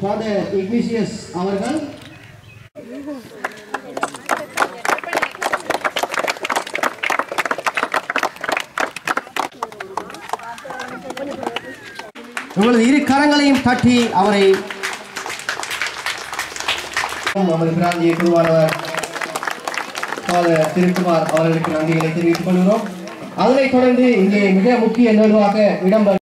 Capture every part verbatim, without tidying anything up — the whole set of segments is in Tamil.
Father Ignatius அவர்கள் உங்களது இரு கரங்களையும் தட்டி அவரை நமது பிராந்திய குருவானவர் ஃபாதர் திருக்குமார் அவர்களுக்கு நன்றிகளை தெரிவித்துக் கொள்கிறோம். அதனைத் தொடர்ந்து இங்கே மிக முக்கிய நிகழ்வாக இடம்பெறும்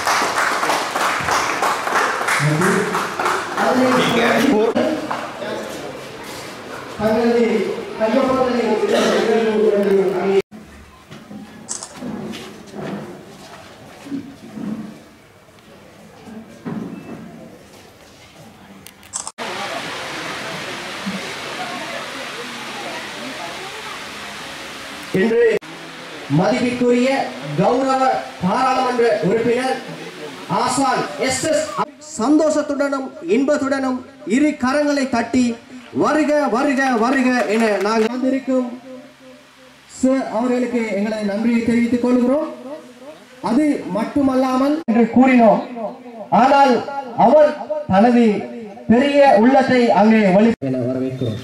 இன்று மதிப்பிற்குரிய கௌரவ பாராளுமன்ற உறுப்பினர் ஆசான் எஸ் எஸ் சந்தோஷத்துடனும் இன்பத்துடனும் இரு கரங்களை தட்டி வருக வருக வருக என நாங்கள் வந்திருக்கும் அவர்களுக்கு எங்களை நன்றியை தெரிவித்துக் கொள்கிறோம். அது மட்டுமல்லாமல் என்று கூறினோம், ஆனால் அவர் தனது பெரிய உள்ளத்தை அங்கே வழி என வரவேற்கிறோம்.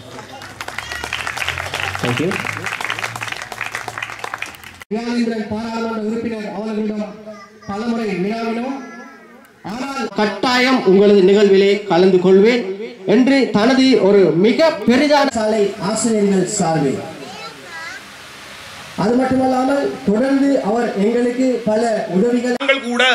பாராளுமன்ற உறுப்பினர் அவர்களிடம் பலமுறை வினாவினோம், ஆனால் கட்டாயம் உங்களது நிகழ்விலே கலந்து கொள்வேன் என்று தனது ஒரு மிக பெரிதான சாலை ஆசிரியர்கள் சார்பில், அது மட்டுமல்லாமல் தொடர்ந்து அவர் எங்களுக்கு பல உதவிகள் கூட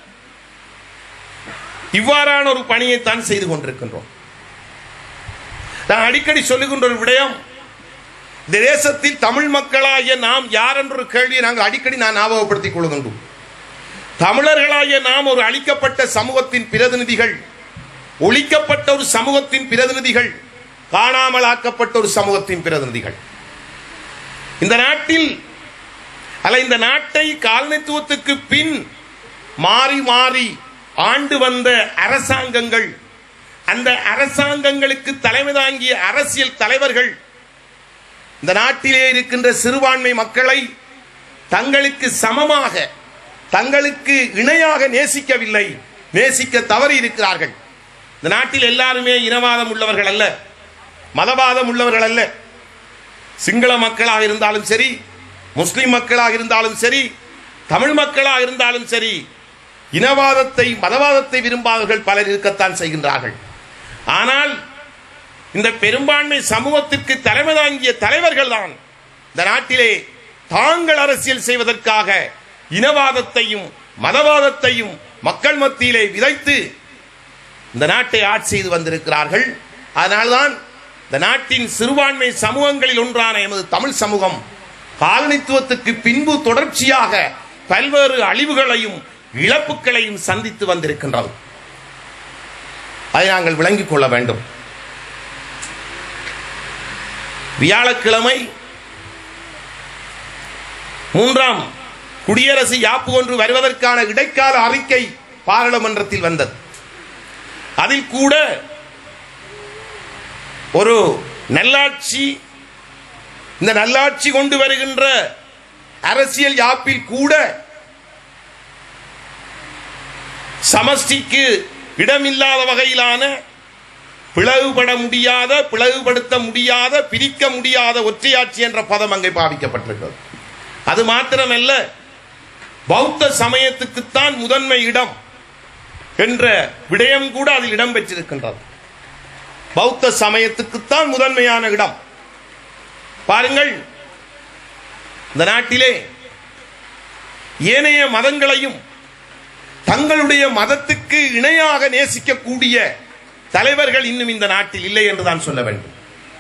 இவ்வாறான ஒரு பணியைத்தான் செய்து கொண்டிருக்கின்றோம். நான் அடிக்கடி சொல்லுகின்ற ஒரு விடயம், இந்த தேசத்தில் தமிழ் மக்களாகிய நாம் யார் என்ற ஒரு கேள்வியை நாங்கள் அடிக்கடி நான் ஞாபகப்படுத்திக் கொள்கின்றோம். தமிழர்களாகிய நாம் ஒரு அழிக்கப்பட்ட சமூகத்தின் பிரதிநிதிகள், ஒழிக்கப்பட்ட ஒரு சமூகத்தின் பிரதிநிதிகள், காணாமல் ஆக்கப்பட்ட ஒரு சமூகத்தின் பிரதிநிதிகள். இந்த நாட்டில் அல்ல இந்த நாட்டை காலனித்துவத்துக்கு பின் மாறி மாறி ஆண்டு வந்த அரசாங்கங்கள், அந்த அரசாங்கங்களுக்கு தலைமை தாங்கிய அரசியல் தலைவர்கள் இந்த நாட்டிலே இருக்கின்ற சிறுபான்மை மக்களை தங்களுக்கு சமமாக, தங்களுக்கு இணையாக நேசிக்கவில்லை, நேசிக்க தவறி இருக்கிறார்கள். இந்த நாட்டில் எல்லாருமே இனவாதம் உள்ளவர்கள் அல்ல, மதவாதம் உள்ளவர்கள் அல்ல. சிங்கள மக்களாக இருந்தாலும் சரி, முஸ்லிம் மக்களாக இருந்தாலும் சரி, தமிழ் மக்களாக இருந்தாலும் சரி, இனவாதத்தை மதவாதத்தை விரும்பாதவர்கள் பலர் இருக்கத்தான் செய்கின்றார்கள். ஆனால் இந்த பெரும்பான்மை சமூகத்திற்கு தலைமை தாங்கிய தலைவர்கள் தான் இந்த நாட்டிலே தாங்கள் அரசியல் செய்வதற்காக இனவாதத்தையும் மதவாதத்தையும் மக்கள் மத்தியிலே விதைத்து இந்த நாட்டை ஆட்சி செய்து வந்திருக்கிறார்கள். அதனால்தான் இந்த நாட்டின் சிறுபான்மை சமூகங்களில் ஒன்றான எமது தமிழ் சமூகம் காலனித்துவத்துக்கு பின்பு தொடர்ச்சியாக பல்வேறு அழிவுகளையும் இழப்புகளையும் சந்தித்து வந்திருக்கின்றது. அதை நாங்கள் விளங்கிக் கொள்ள வேண்டும். வியாழக்கிழமை மூன்றாம் குடியரசு யாப்பு ஒன்று வருவதற்கான இடைக்கால அறிக்கை பாராளுமன்றத்தில் வந்தது. அதில் கூட ஒரு நல்லாட்சி, இந்த நல்லாட்சி கொண்டு வருகின்ற அரசியல் யாப்பில் கூட சமஷ்டிக்கு இடமில்லாத வகையிலான பிளவுபட முடியாத, பிளவுபடுத்த முடியாத, பிரிக்க முடியாத ஒற்றையாட்சி என்ற பதம் அங்கே பாவிக்கப்பட்டிருக்கிறது. அது மாத்திரமல்ல, பௌத்த சமயத்துக்குத்தான் முதன்மை இடம் என்ற விடயம் கூட அதில் இடம் பெற்றிருக்கின்றது. பௌத்த சமயத்துக்குத்தான் முதன்மையான இடம். பாருங்கள், இந்த நாட்டிலே ஏனைய மதங்களையும் தங்களுடைய மதத்துக்கு இணையாக நேசிக்கக்கூடிய தலைவர்கள் இன்னும் இந்த நாட்டில் இல்லை என்றுதான் சொல்ல வேண்டும்.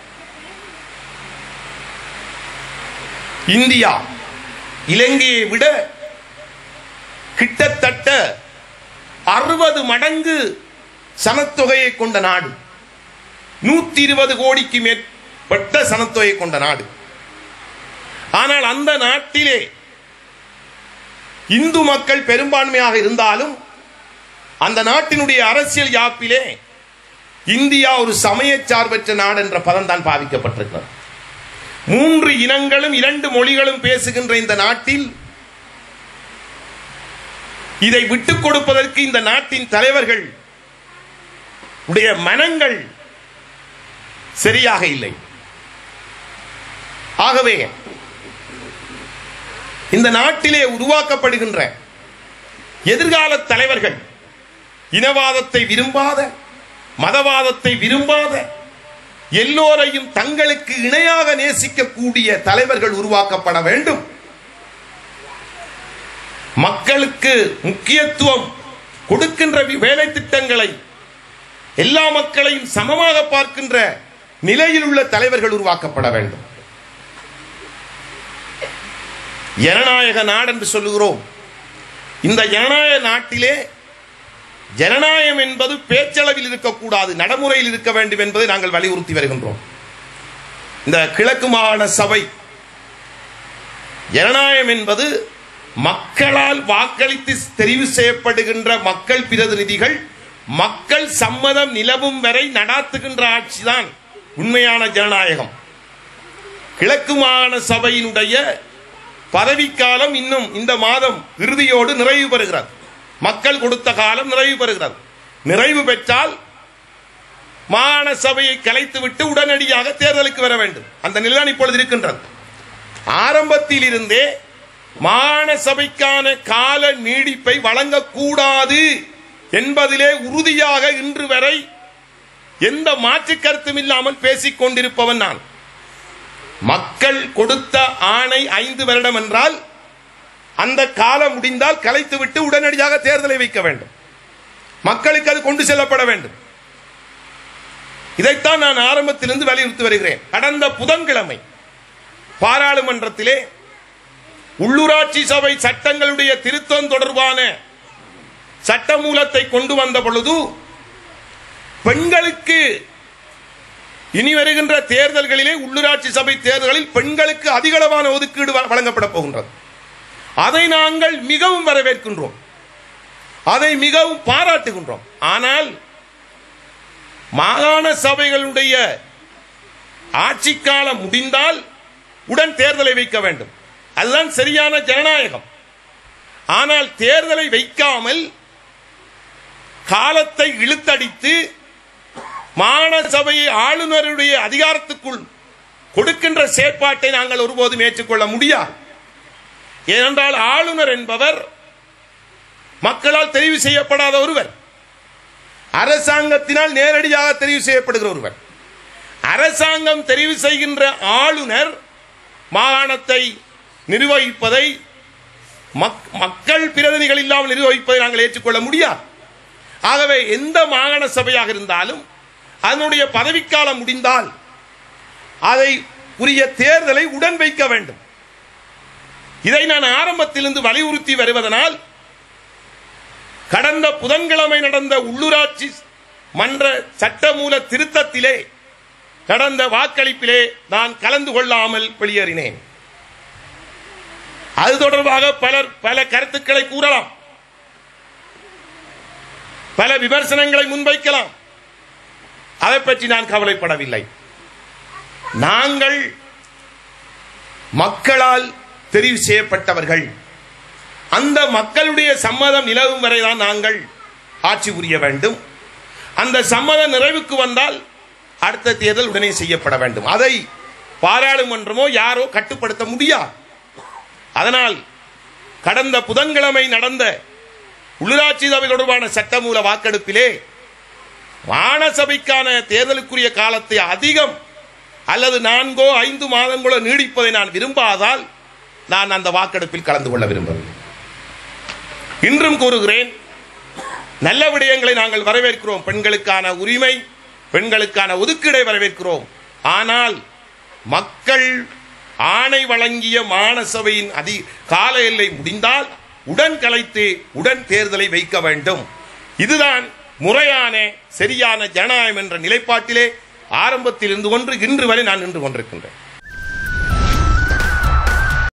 இந்தியா இலங்கையை விட கிட்டத்தட்ட அறுபது மடங்கு சனத்தொகையை கொண்ட நாடு, நூத்தி இருபது கோடிக்கு மேற்பட்ட சனத்தொகை கொண்ட நாடு. ஆனால் அந்த நாட்டிலே இந்து மக்கள் பெரும்பான்மையாக இருந்தாலும் அந்த நாட்டினுடைய அரசியல் யாப்பிலே இந்தியா ஒரு சமய சார்பற்ற நாடு என்ற பதம் தான் பாவிக்கப்பட்டிருக்கிறது. மூன்று இனங்களும் இரண்டு மொழிகளும் பேசுகின்ற இந்த நாட்டில் இதை விட்டுக் கொடுப்பதற்கு இந்த நாட்டின் தலைவர்கள் உடைய மனங்கள் சரியாக இல்லை. ஆகவே இந்த நாட்டிலே உருவாக்கப்படுகின்ற எதிர்கால தலைவர்கள் இனவாதத்தை விரும்பாத, மதவாதத்தை விரும்பாத, எல்லோரையும் தங்களுக்கு இணையாக நேசிக்கக்கூடிய தலைவர்கள் உருவாக்கப்பட வேண்டும். மக்களுக்கு முக்கியத்துவம் கொடுக்கின்ற வேலை திட்டங்களை எல்லா மக்களையும் சமமாக பார்க்கின்ற நிலையில் உள்ள தலைவர்கள் உருவாக்கப்பட வேண்டும். ஜனநாயக நாடு என்று சொல்லுகிறோம். இந்த ஜனநாயக நாட்டிலே ஜனநாயகம் என்பது பேச்சளவில் இருக்கக்கூடாது, நடைமுறையில் இருக்க வேண்டும் என்பதை நாங்கள் வலியுறுத்தி வருகின்றோம். இந்த கிழக்கு மாகாண சபை ஜனநாயகம் என்பது மக்களால் வாக்களித்து தெரிவு செய்யப்படுகின்ற மக்கள் பிரதிநிதிகள் மக்கள் சம்மதம் நிலவும் வரை நடாத்துகின்ற ஆட்சிதான் உண்மையான ஜனநாயகம். கிழக்கு மாகாண சபையினுடைய பதவிக்காலம் இன்னும் இந்த மாதம் இறுதியோடு நிறைவு பெறுகிறது. மக்கள் கொடுத்த காலம் நிறைவு பெறுகிறது. நிறைவு பெற்றால் மாகாண சபையை கலைத்துவிட்டு உடனடியாக தேர்தலுக்கு வர வேண்டும். அந்த நிலைதான் இப்பொழுது இருக்கின்றது. ஆரம்பத்தில் இருந்தே மாகாண சபைக்கான கால நீடிப்பை வழங்கக்கூடாது என்பதிலே உறுதியாக இன்று வரை எந்த மாற்று கருத்தும் இல்லாமல் பேசிக் கொண்டிருப்பவன் நான். மக்கள் கொடுத்த ஆணை ஐந்து வருடம் என்றால் அந்த காலம் முடிந்தால் கலைத்துவிட்டு உடனடியாக தேர்தலை வைக்க வேண்டும். மக்களுக்கு அது கொண்டு செல்லப்பட வேண்டும். இதைத்தான் நான் ஆரம்பத்திலிருந்து வலியுறுத்தி வருகிறேன். கடந்த புதன்கிழமை பாராளுமன்றத்திலே உள்ளூராட்சி சபை சட்டங்களுடைய திருத்தம் தொடர்பான சட்டமூலத்தை கொண்டு வந்த பொழுது பெண்களுக்கு இனி வருகின்ற தேர்தல்களிலே உள்ளூராட்சி சபை தேர்தல்களில் பெண்களுக்கு அதிகளவான ஒதுக்கீடு வழங்கப்பட போகின்றது. அதை நாங்கள் மிகவும் வரவேற்கின்றோம், அதை மிகவும் பாராட்டுகின்றோம். ஆனால் மாகாண சபைகளுடைய ஆட்சி காலம் முடிந்தால் உடன் தேர்தலை வைக்க வேண்டும். அதுதான் சரியான ஜனநாயகம். ஆனால் தேர்தலை வைக்காமல் காலத்தை இழுத்தடித்து மாகாண சபையை ஆளுநருடைய அதிகாரத்துக்குள் கொடுக்கின்ற செயற்பாட்டை நாங்கள் ஒருபோதும் ஏற்றுக்கொள்ள முடியாது. ஏனென்றால் ஆளுநர் என்பவர் மக்களால் தெரிவு செய்யப்படாத ஒருவர், அரசாங்கத்தினால் நேரடியாக தெரிவு செய்யப்படுகிற ஒருவர். அரசாங்கம் தெரிவு செய்கின்ற ஆளுநர் மாகாணத்தை நிர்வகிப்பதை மக்கள் பிரதிநிதிகள் இல்லாமல் நிர்வகிப்பதை நாங்கள் ஏற்றுக்கொள்ள முடியாது. ஆகவே எந்த மாகாண சபையாக இருந்தாலும் அதனுடைய பதவிக்காலம் முடிந்தால் அதை உரிய தேர்தலை உடன் வைக்க வேண்டும். இதை நான் ஆரம்பத்திலிருந்து வலியுறுத்தி வருவதனால் கடந்த புதன்கிழமை நடந்த உள்ளூராட்சி மன்ற சட்டமூல திருத்தத்திலே கடந்த வாக்களிப்பிலே நான் கலந்து கொள்ளாமல் வெளியேறினேன். அது தொடர்பாக பலர் பல கருத்துக்களை கூறலாம், பல விமர்சனங்களை முன்வைக்கலாம். அதை பற்றி நான் கவலைப்படவில்லை. நாங்கள் மக்களால் தெரிவு செய்யப்பட்டவர்கள். அந்த மக்களுடைய சம்மதம் நிலவும் வரைதான் நாங்கள் ஆட்சி புரிய வேண்டும். அந்த சம்மதம் நிறைவுக்கு வந்தால் அடுத்த தேர்தல் உடனே செய்யப்பட வேண்டும். அதை பாராளுமன்றமோ யாரோ கட்டுப்படுத்த முடியாது. அதனால் கடந்த புதன்கிழமை நடந்த உள்ளூராட்சி சபை தொடர்பான சட்டமூல வாக்கெடுப்பிலே மாகாண சபைக்கான தேர்தலுக்குரிய காலத்தை அதிகம் அல்லது நான்கோ ஐந்து மாதங்களோ நீடிப்பதை நான் விரும்பாதால் நான் அந்த வாக்கெடுப்பில் கலந்து கொள்ள விரும்பவில்லை. இன்றும் கூறுகிறேன், நல்ல விடயங்களை நாங்கள் வரவேற்கிறோம். பெண்களுக்கான உரிமை, பெண்களுக்கான ஒதுக்கீடை வரவேற்கிறோம். ஆனால் மக்கள் ஆணை வழங்கிய மாகாண சபையின் அதி கால எல்லை முடிந்தால் உடன் கலைத்து உடன் தேர்தலை வைக்க வேண்டும். இதுதான் முறையான சரியான ஜனநாயகம் என்ற நிலைப்பாட்டிலே ஆரம்பத்தில் இருந்து கொண்டு இன்று வரை நான் நின்று கொண்டிருக்கின்றேன்.